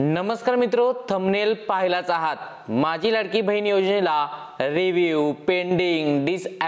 नमस्कार मित्रो, थंबनेल पाहिलाच आहात। माझी लाडकी बहीण योजनेला रिव्ह्यू, पेंडिंग,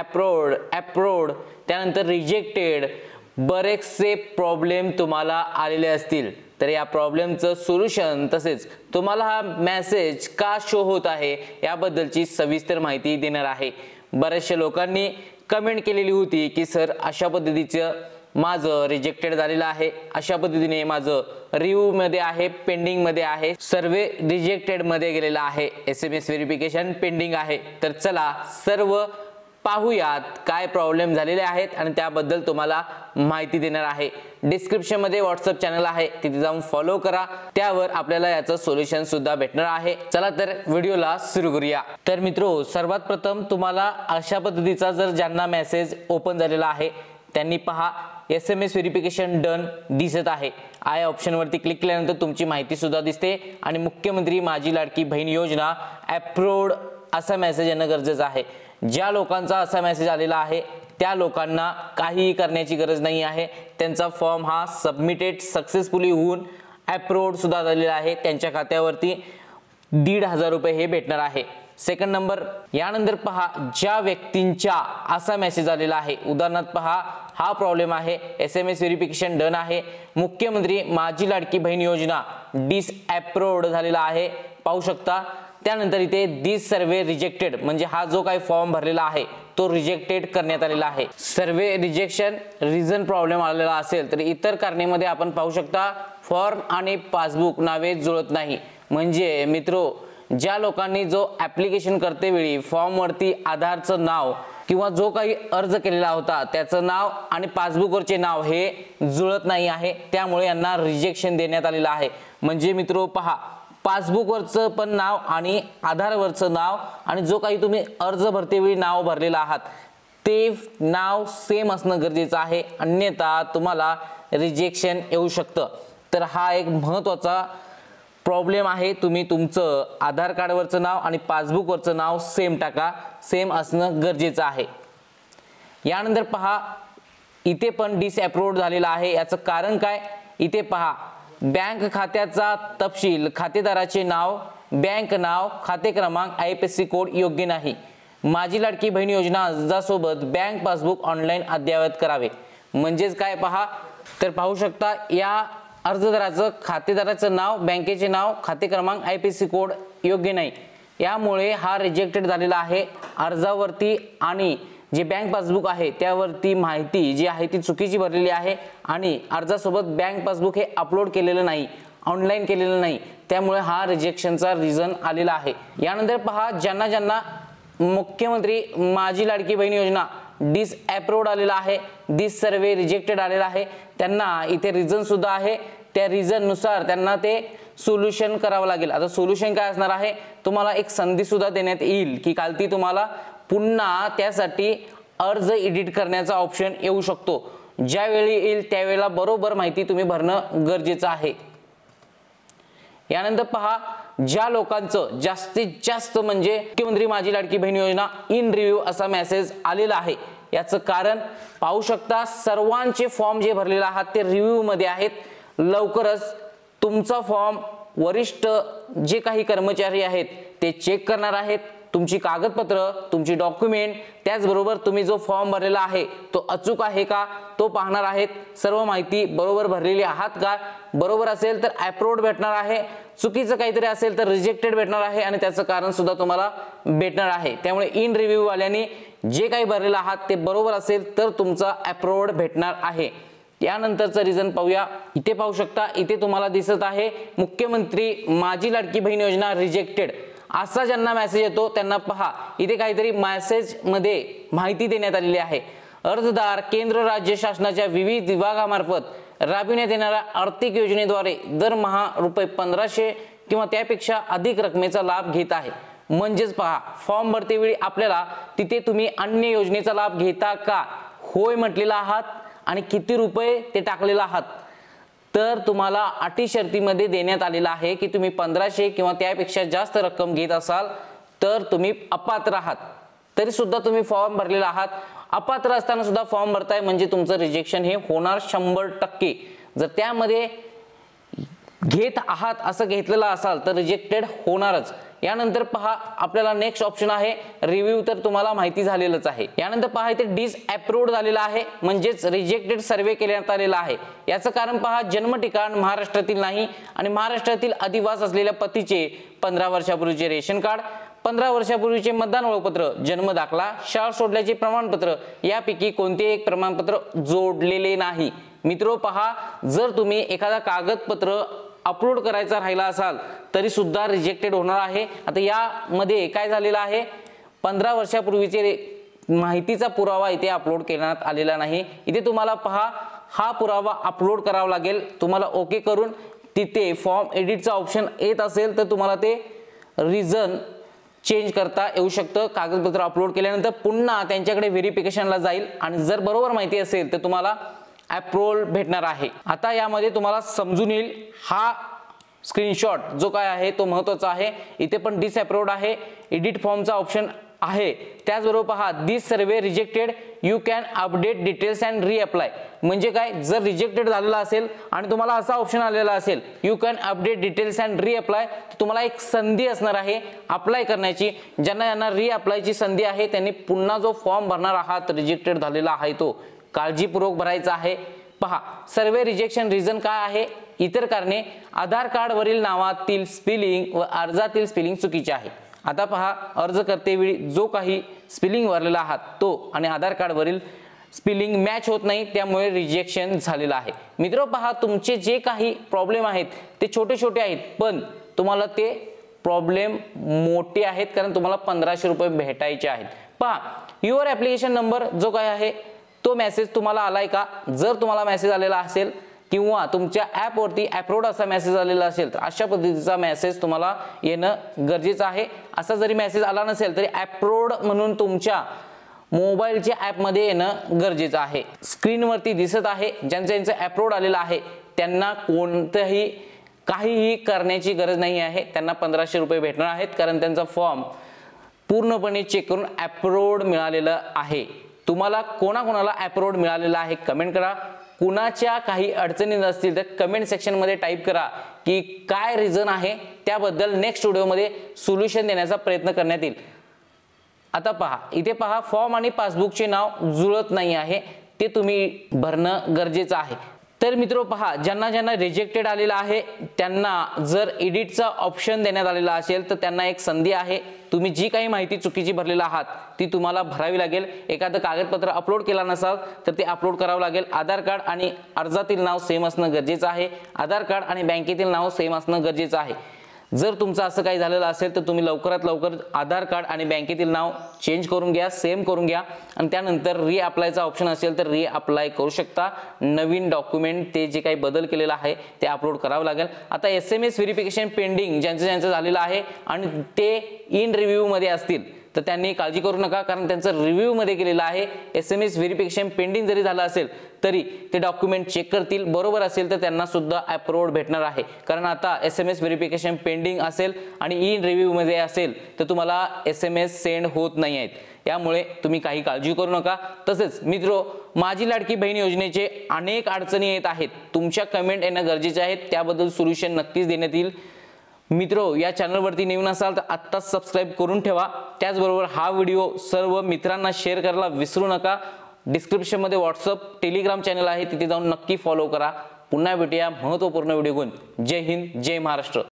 अप्रूव्ड, त्यानंतर रिजेक्टेड बरेचसे प्रॉब्लेम तुम्हाला आलेले असतील। तर या प्रॉब्लेमचं सोल्युशन तसेच तुम्हाला हा मेसेज का शो होत आहे याबद्दलची सविस्तर माहिती देणार आहे। बरेचशा लोकांनी कमेंट केलेली होती की सर अशा पद्धतीचं माझं रिजेक्टेड झालेलं आहे, अशा पद्धतीने माझं रिव्ह्यू मध्ये आहे, पेंडिंग मध्ये आहे, सर्वे रिजेक्टेड मध्ये गेलेला आहे, SMS व्हेरिफिकेशन पेंडिंग आहे। तर चला सर्व पाहूयात काय प्रॉब्लेम झालेले आहेत आणि त्याबद्दल तुम्हाला माहिती देणार आहे। डिस्क्रिप्शन मध्ये व्हॉट्सअप चॅनल आहे, तिथे जाऊन फॉलो करा, त्यावर आपल्याला याचं सोल्युशन सुद्धा भेटणार आहे। चला तर व्हिडिओला सुरू करूया। तर मित्रो, सर्वात प्रथम तुम्हाला अशा पद्धतीचा जर ज्यांना मेसेज ओपन झालेला आहे त्यांनी पहा SMS व्हेरिफिकेशन डन दिसत आहे। आय ऑप्शन वरती क्लिक केल्यानंतर तुमची माहिती सुद्धा दिसते आणि मुख्यमंत्री माझी लाडकी बहीण योजना अप्रूव्ड असा मेसेज येणं गरजेचं आहे। ज्या लोकांचा असा मेसेज आलेला आहे त्या लोकांना काहीही करण्याची गरज नाही आहे। त्यांचा फॉर्म हा सबमिटेड सक्सेसफुली होऊन अप्रूव्ड सुद्धा झालेला आहे। त्यांच्या खात्यावरती 1,500 रुपये हे भेटणार आहे। सेकंड नंबर, यानंतर पहा ज्या व्यक्तींचा असा मेसेज आलेला आहे, उदाहरणार्थ पहा हा प्रॉब्लेम आहे, SMS व्हेरिफिकेशन डन आहे, मुख्यमंत्री माझी लाडकी बहीण योजना डिसअप्रूव्ड झालेला आहे, पाहू शकता। त्यानंतर इथे दिस सर्वे रिजेक्टेड म्हणजे हा जो काही फॉर्म भरलेला आहे तो रिजेक्टेड करण्यात आलेला आहे। सर्वे रिजेक्शन रिझन प्रॉब्लेम आलेला असेल तर इतर कारणामध्ये आपण पाहू शकता फॉर्म आणि पासबुक नावे जुळत नाही। म्हणजे मित्रो, ज्या लोकांनी जो ऍप्लिकेशन करते वेळी फॉर्म वरती आधारचं नाव किंवा जो काही अर्ज केलेला होता त्याचं नाव आणि पासबुकवरचे नाव हे जुळत नाही आहे, त्यामुळे यांना रिजेक्शन देण्यात आलेलं आहे। म्हणजे मित्रो पहा, पासबुकवरचं पण नाव आणि आधारवरचं नाव आणि जो काही तुम्ही अर्ज भरतेवेळी नाव भरलेलं आहात ते नाव सेम असणं गरजेचं आहे, अन्यथा तुम्हाला रिजेक्शन येऊ शकतं। तर हा एक महत्त्वाचा प्रॉब्लेम आहे। तुम्ही तुमचं आधार कार्डवरचं नाव आणि पासबुकवरचं नाव सेम टाका, सेम असणं गरजेचं आहे। यानंतर पहा इथे पण डिसअप्रूव्ड झालेला आहे, याचं कारण काय? इथे पहा बँक खात्याचा तपशील, खातेदाराचे नाव, बँक नाव, खाते क्रमांक, IFSC कोड योग्य नाही। माझी लाडकी बहीण योजना अर्जासोबत बँक पासबुक ऑनलाईन अद्ययावत करावे। म्हणजेच काय पहा, तर पाहू शकता या अर्जदाराचं खातेदाराचं नाव, बँकेचे नाव, खाते क्रमांक, IFSC कोड योग्य नाही, यामुळे हा रिजेक्टेड झालेला आहे। अर्जावरती आणि जे बँक पासबुक आहे त्यावरती माहिती जी आहे ती चुकीची भरलेली आहे आणि अर्जासोबत बँक पासबुक हे अपलोड केलेलं नाही, ऑनलाईन केलेलं नाही, त्यामुळे हा रिजेक्शनचा रिझन आलेला आहे। यानंतर पहा ज्यांना मुख्यमंत्री माझी लाडकी बहीण योजना डिसअप्रूव्ड आलेला आहे, दिस सर्वे रिजेक्टेड आलेला आहे, त्यांना इथे रिझन सुद्धा आहे, त्या रिझन नुसार त्यांना ते सोल्युशन करावं लागेल। आता सोल्युशन काय असणार आहे, तुम्हाला एक संधी सुद्धा देण्यात येईल की कालती तुम्हाला पुन्हा त्यासाठी अर्ज एडिट करण्याचा ऑप्शन येऊ शकतो। ज्यावेळी येईल त्यावेळेला बरोबर माहिती तुम्ही भरणं गरजेचं आहे। यानंतर पहा ज्या लोकांचं जास्तीत जास्त म्हणजे मुख्यमंत्री माझी लाडकी बहीण योजना इन रिव्ह्यू असा मेसेज आलेला आहे, याचं कारण पाहू शकता सर्वांचे फॉर्म जे भरलेले आहात ते रिव्ह्यू मध्ये आहेत। लवकरच तुमचा फॉर्म वरिष्ठ जे काही कर्मचारी आहेत ते चेक करणार आहेत, तुमची कागदपत्र, तुमची डॉक्युमेंट, त्याचबरोबर तुम्ही जो फॉर्म भरलेला आहे तो अचूक आहे का तो पाहणार आहेत। सर्व माहिती बरोबर भरलेली आहात का, बरोबर असेल तर अप्रूव्ड भेटणार आहे, चुकीचं काहीतरी असेल तर रिजेक्टेड भेटणार आहे आणि त्याचं कारण सुद्धा तुम्हाला भेटणार आहे। त्यामुळे इन रिव्ह्यू वाल्यांनी जे काही भरलेलं आहात ते बरोबर असेल तर तुमचा अप्रूव्ड भेटणार आहे। यानंतरचं रिझन पाहूया। इथे पाहू शकता, इथे तुम्हाला दिसत आहे मुख्यमंत्री माझी लाडकी बहीण योजना रिजेक्टेड असा ज्यांना मेसेज येतो त्यांना पहा इथे काहीतरी मेसेज मध्ये माहिती देण्यात आलेली आहे। अर्जदार केंद्र राज्य शासनाच्या विविध विभागामार्फत राबविण्यात येणाऱ्या आर्थिक योजनेद्वारे दरमहा ₹1500 किंवा त्यापेक्षा अधिक रकमेचा लाभ घेत आहे। म्हणजेच पहा फॉर्म भरतेवेळी आपल्याला तिथे तुम्ही अन्य योजनेचा लाभ घेता का होय म्हटलेला आहात आणि किती रुपये ते टाकलेला आहात, तर तुम्हाला अटी शर्तीमध्ये देण्यात आलेला आहे की तुम्ही 1500 किंवा त्यापेक्षा जास्त रक्कम घेत असाल तर तुम्ही अपात्र आहात। तरी सुद्धा तुम्ही फॉर्म भरलेला आहात, अपात्र असताना सुद्धा फॉर्म भरताय म्हणजे तुमचं रिजेक्शन हे होणार 100%। जर त्यामध्ये घेत आहात असं घेतलेलं असाल तर रिजेक्टेड होणारच. यानंतर पहा आपल्याला नेक्स्ट ऑप्शन आहे रिव्ह्यू, तर तुम्हाला माहिती झालेलंच आहे. यानंतर पहा इथे डिसअप्रूव्ड झालेला आहे, म्हणजेच रिजेक्टेड सर्वे करण्यात आलेला आहे. याचं कारण पहा जन्म ठिकाण महाराष्ट्रातील नाही आणि महाराष्ट्रातील अधिवास असलेल्या पतीचे 15 वर्षापूर्वीचे रेशन कार्ड, 15 वर्षापूर्वीचे मतदान ओळखपत्र, जन्म दाखला, शाळा सोडल्याचे प्रमाणपत्र यापैकी कोणते एक प्रमाणपत्र जोडलेले नाही. मित्रो पहा, जर तुम्ही एखादा कागदपत्र अपलोड करायचा राहिला असाल तरी सुद्धा रिजेक्टेड होणार आहे. आता यामध्ये काय झालेलं आहे, 15 वर्षापूर्वीचे माहितीचा पुरावा इथे अपलोड करण्यात आलेला नाही. इथे तुम्हाला पहा हा पुरावा अपलोड करावा लागेल. तुम्हाला ओके करून तिथे फॉर्म एडिटचा ऑप्शन येत असेल तर तुम्हाला ते रिझन चेंज करता येऊ शकतं. कागदपत्र अपलोड केल्यानंतर पुन्हा त्यांच्याकडे व्हेरिफिकेशनला जाईल आणि जर बरोबर माहिती असेल तर तुम्हाला अप्रूव्हल भेटणार आहे. आता यामध्ये तुम्हाला समजून येईल हा स्क्रीनशॉट जो काय आहे तो महत्त्वाचा आहे. इथे पण डिसअप्रूव्ड आहे, एडिट फॉर्मचा ऑप्शन आहे. त्याचबरोबर पहा this survey rejected, you can update details and reapply. म्हणजे काय, जर रिजेक्टेड झालेला असेल आणि तुम्हाला असा ऑप्शन आलेला असेल you can update details and reapply, तुम्हाला एक संधी असणार आहे अप्लाय करण्याची. ज्यांना रिअप्लायची संधी आहे त्यांनी पुन्हा जो फॉर्म भरणार आहात रिजेक्टेड झालेला आहे तो काळजीपूर्वक भरायचा आहे. पहा सर्वे रिजेक्शन रिझन काय आहे, इतर कारणे आधार कार्ड वरील नावातील स्पेलिंग व अर्जातील स्पेलिंग चुकीचे आहे. आता पहा अर्ज करतेवेळी जो काही स्पेलिंग भरलेला आहात तो आणि आधार कार्ड वरील स्पेलिंग मॅच होत नाही, त्यामुळे रिजेक्शन झालेलं आहे. मित्र पहा तुमचे जे काही प्रॉब्लेम आहेत ते छोटे छोटे आहेत, पण तुम्हाला ते प्रॉब्लेम मोठे आहेत कारण तुम्हाला 1500 रुपये भेटायचे आहेत. पहा युअर ॲप्लिकेशन नंबर जो काय आहे तो मेसेज तुम्हाला आलाय का. जर तुम्हाला मेसेज आलेला असेल किंवा तुमच्या ॲपवरती अप्रूव्ड असा मेसेज आलेला असेल तर अशा पद्धतीचा मेसेज तुम्हाला येणं गरजेचं आहे. असा जरी मेसेज आला नसेल तरी अप्रूव्ड म्हणून तुमच्या मोबाईलच्या ॲपमध्ये येणं गरजेचं आहे. स्क्रीनवरती दिसत आहे ज्यांचं अप्रूव्ड आलेलं आहे त्यांना कोणतंही काहीही करण्याची गरज नाही आहे. त्यांना 1500 रुपये भेटणार आहेत कारण त्यांचा फॉर्म पूर्णपणे चेक करून अप्रूव्ड मिळालेलं आहे. तुम्हाला कोणाकोणाला अप्रूव्ड मिळालेला आहे कमेंट करा. कुणाच्या काही अडचणी नसतील तर कमेंट सेक्शनमध्ये टाईप करा की काय रिझन आहे, त्याबद्दल नेक्स्ट व्हिडिओमध्ये सोल्युशन देण्याचा प्रयत्न करण्यात येईल. आता पहा इथे पहा फॉर्म आणि पासबुकचे नाव जुळत नाही आहे, ते तुम्ही भरणं गरजेचं आहे. तर मित्रो पहा ज्यांना रिजेक्टेड आलेलं आहे त्यांना जर एडिटचा ऑप्शन देण्यात आलेला असेल तर त्यांना एक संधी आहे. तुम्ही जी काही माहिती चुकीची भरलेला आहात ती तुम्हाला भरावी लागेल. एखादं कागदपत्र अपलोड केला नसाल तर ते अपलोड करावं लागेल. आधार कार्ड आणि अर्जातील नाव सेम असणं गरजेचं आहे. आधार कार्ड आणि बँकेतील नाव सेम असणं गरजेचं आहे. जर तुमचं असं काही झालेलं असेल तर तुम्ही लवकरात लवकर आधार कार्ड आणि बँकेतील नाव चेंज करून घ्या, सेम करून घ्या आणि त्यानंतर रिअप्लायचा ऑप्शन असेल तर रिअप्लाय करू शकता. नवीन डॉक्युमेंट ते जे काही बदल केलेला आहे ते अपलोड करावं लागेल. आता SMS व्हेरिफिकेशन पेंडिंग ज्यांचं झालेलं आहे आणि ते इन रिव्ह्यूमध्ये असतील तर त्यांनी काळजी करू नका कारण त्यांचं रिव्ह्यूमध्ये गेलेलं आहे. SMS व्हेरिफिकेशन पेंडिंग जरी झालं असेल तरी ते डॉक्युमेंट चेक करतील, बरोबर असेल तर त्यांना सुद्धा अप्रूव्ड भेटणार आहे. कारण आता SMS व्हेरिफिकेशन पेंडिंग असेल आणि इन रिव्ह्यूमध्ये असेल तर तुम्हाला SMS सेंड होत नाही आहेत. यामुळे तुम्ही काही काळजी करू नका. तसेच मित्रो माझी लाडकी बहीण योजनेचे अनेक अडचणी येत आहेत, तुमच्या कमेंट येणं गरजेचे आहेत, त्याबद्दल सोल्युशन नक्कीच देण्यात येईल. मित्रो या चॅनलवरती नवीन असाल तर आत्ताच सबस्क्राईब करून ठेवा. त्याचबरोबर हा व्हिडिओ सर्व मित्रांना शेअर करायला विसरू नका. डिस्क्रिप्शनमध्ये व्हॉट्सअप टेलिग्राम चॅनल आहे, तिथे जाऊन नक्की फॉलो करा. पुन्हा भेटूया महत्त्वपूर्ण व्हिडिओ घेऊन. जय हिंद, जय महाराष्ट्र.